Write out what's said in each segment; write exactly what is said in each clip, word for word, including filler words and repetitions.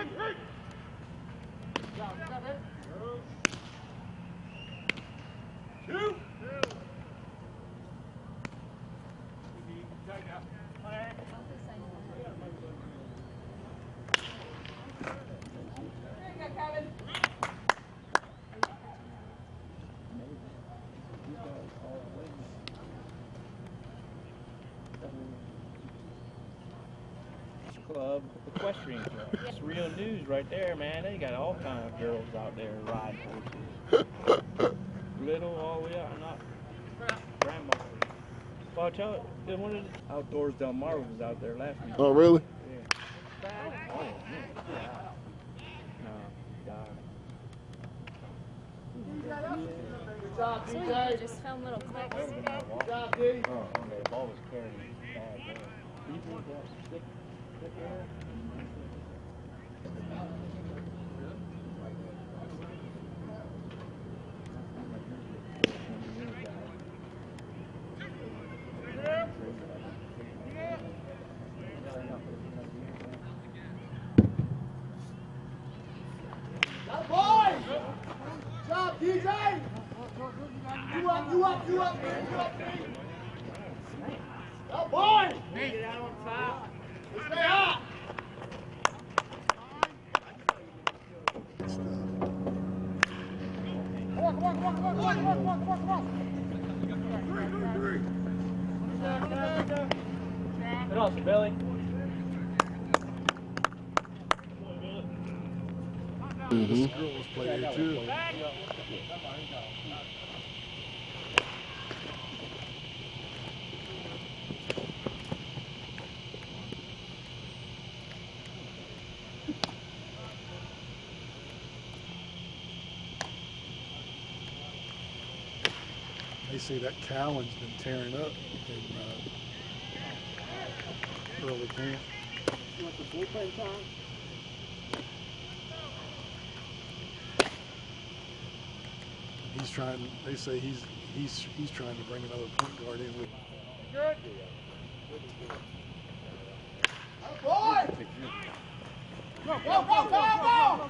Two. Club, equestrian club. It's real news right there, man. They got all kind of girls out there riding horses. Little all the way out, not grandma. Well, I'll tell you, one of the Outdoors Del Mar was out there last week. Oh, really? Yeah. Oh, yeah. No, Good job, D J. Just film little clips. Good job, D. Oh, okay. The ball was carrying bad there. Do you think that stick, stick there? D J! You up, you up, you up, you up, oh boy! Get out on top. Stay up! Come on, come on, come on, come on, come on, come on, come on, come on. Three, three, three. Get off, Billy. Mm-hmm. This girl was playing here too. They say that Cowan's been tearing up in uh, early camp. You want the bullpen time? He's trying. They say he's he's he's trying to bring another point guard in with. Good. Oh boy! Go, go, go, go,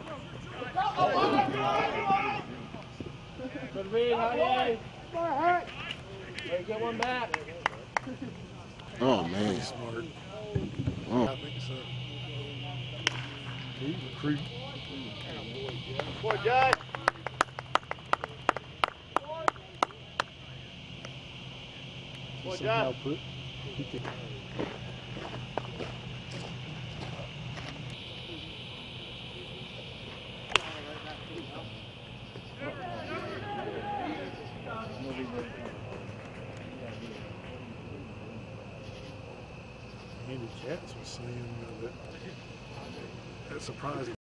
go! Good read, honey. Go ahead. Hey, get one back. Oh, man. He's smart. Oh. I think so. He's a creep. Boy, Judge. Boy, Somehow Judge. put. He can, Andy Katz was saying uh, that that surprised